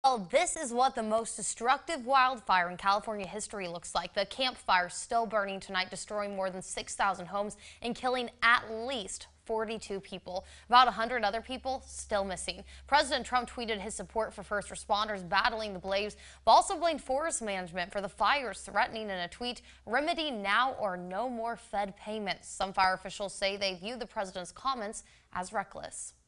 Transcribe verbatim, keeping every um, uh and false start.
Well, this is what the most destructive wildfire in California history looks like. The Camp Fire still burning tonight, destroying more than six thousand homes and killing at least forty-two people. About one hundred other people still missing. President Trump tweeted his support for first responders battling the blaze, but also blamed forest management for the fires, threatening in a tweet, "Remedy now or no more Fed payments." Some fire officials say they view the president's comments as reckless.